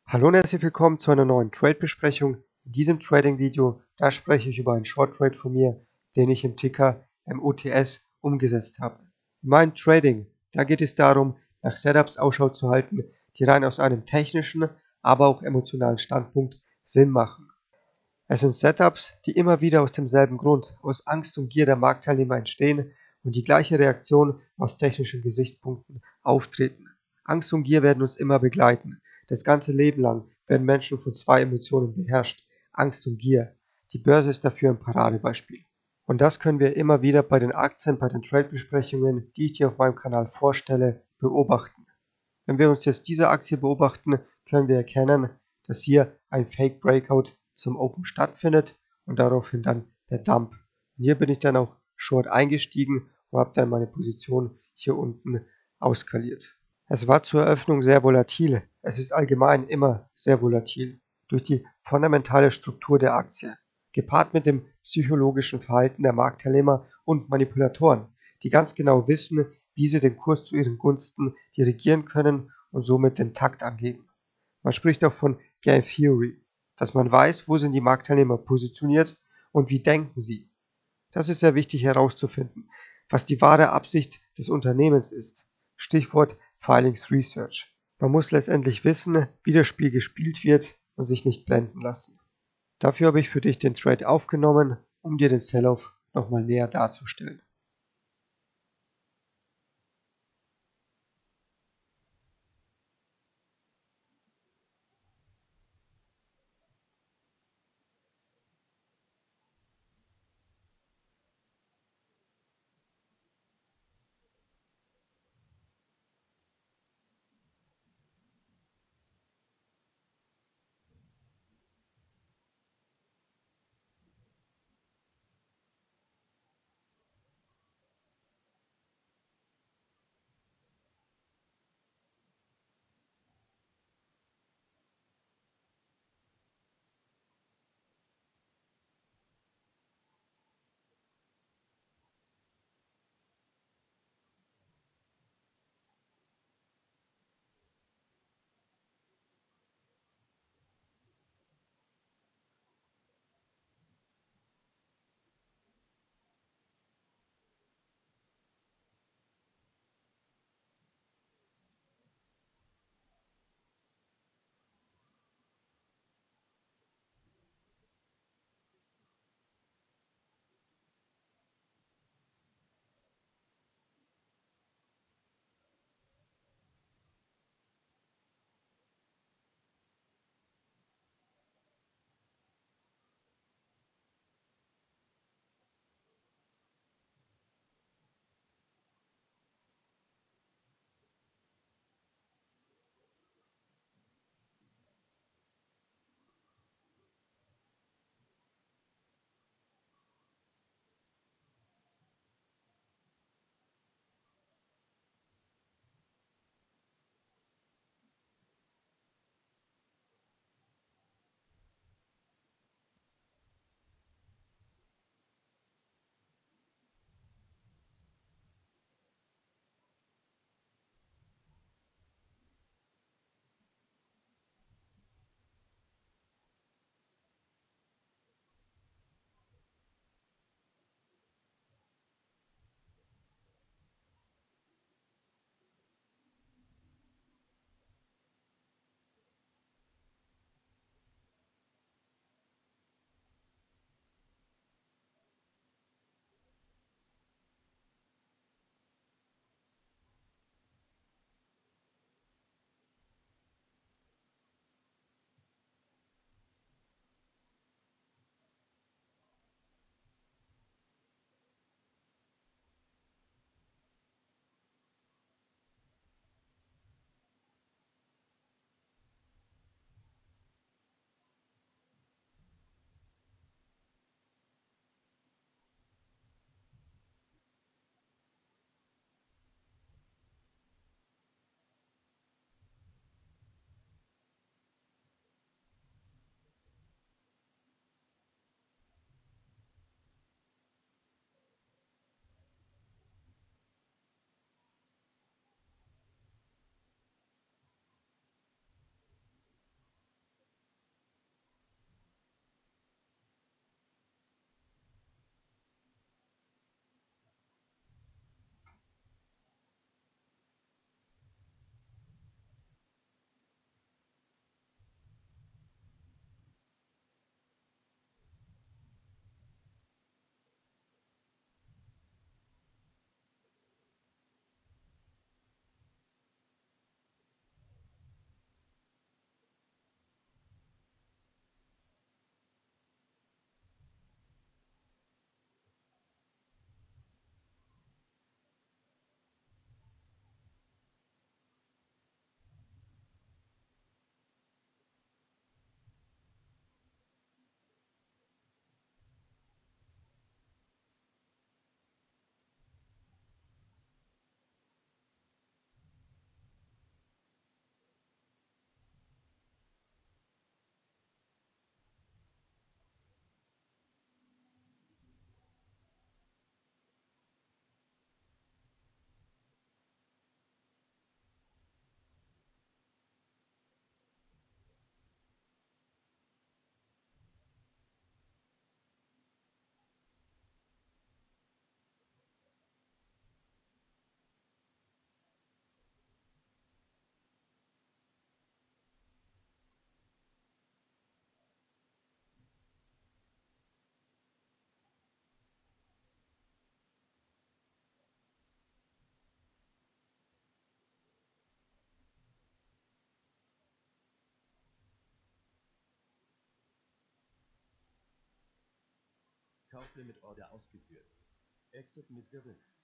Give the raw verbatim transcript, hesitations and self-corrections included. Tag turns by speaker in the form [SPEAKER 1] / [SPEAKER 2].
[SPEAKER 1] Hallo und herzlich willkommen zu einer neuen Trade-Besprechung. In diesem Trading-Video, da spreche ich über einen Short-Trade von mir, den ich im Ticker M O T S umgesetzt habe. In meinem Trading, da geht es darum, nach Setups Ausschau zu halten, die rein aus einem technischen, aber auch emotionalen Standpunkt Sinn machen. Es sind Setups, die immer wieder aus demselben Grund, aus Angst und Gier der Marktteilnehmer entstehen und die gleiche Reaktion aus technischen Gesichtspunkten auftreten. Angst und Gier werden uns immer begleiten. Das ganze Leben lang werden Menschen von zwei Emotionen beherrscht: Angst und Gier. Die Börse ist dafür ein Paradebeispiel. Und das können wir immer wieder bei den Aktien, bei den Trade-Besprechungen, die ich dir auf meinem Kanal vorstelle, beobachten. Wenn wir uns jetzt diese Aktie beobachten, können wir erkennen, dass hier ein Fake Breakout zum Open stattfindet und daraufhin dann der Dump. Und hier bin ich dann auch short eingestiegen und habe dann meine Position hier unten auskaliert. Es war zur Eröffnung sehr volatil. Es ist allgemein immer sehr volatil durch die fundamentale Struktur der Aktie, gepaart mit dem psychologischen Verhalten der Marktteilnehmer und Manipulatoren, die ganz genau wissen, wie sie den Kurs zu ihren Gunsten dirigieren können und somit den Takt angeben. Man spricht auch von Game Theory, dass man weiß, wo sind die Marktteilnehmer positioniert und wie denken sie. Das ist sehr wichtig herauszufinden, was die wahre Absicht des Unternehmens ist. Stichwort Filings Research. Man muss letztendlich wissen, wie das Spiel gespielt wird und sich nicht blenden lassen. Dafür habe ich für dich den Trade aufgenommen, um dir den Sell-Off nochmal näher darzustellen.
[SPEAKER 2] Kauflimit Order ausgeführt. Exit mit Gewinn.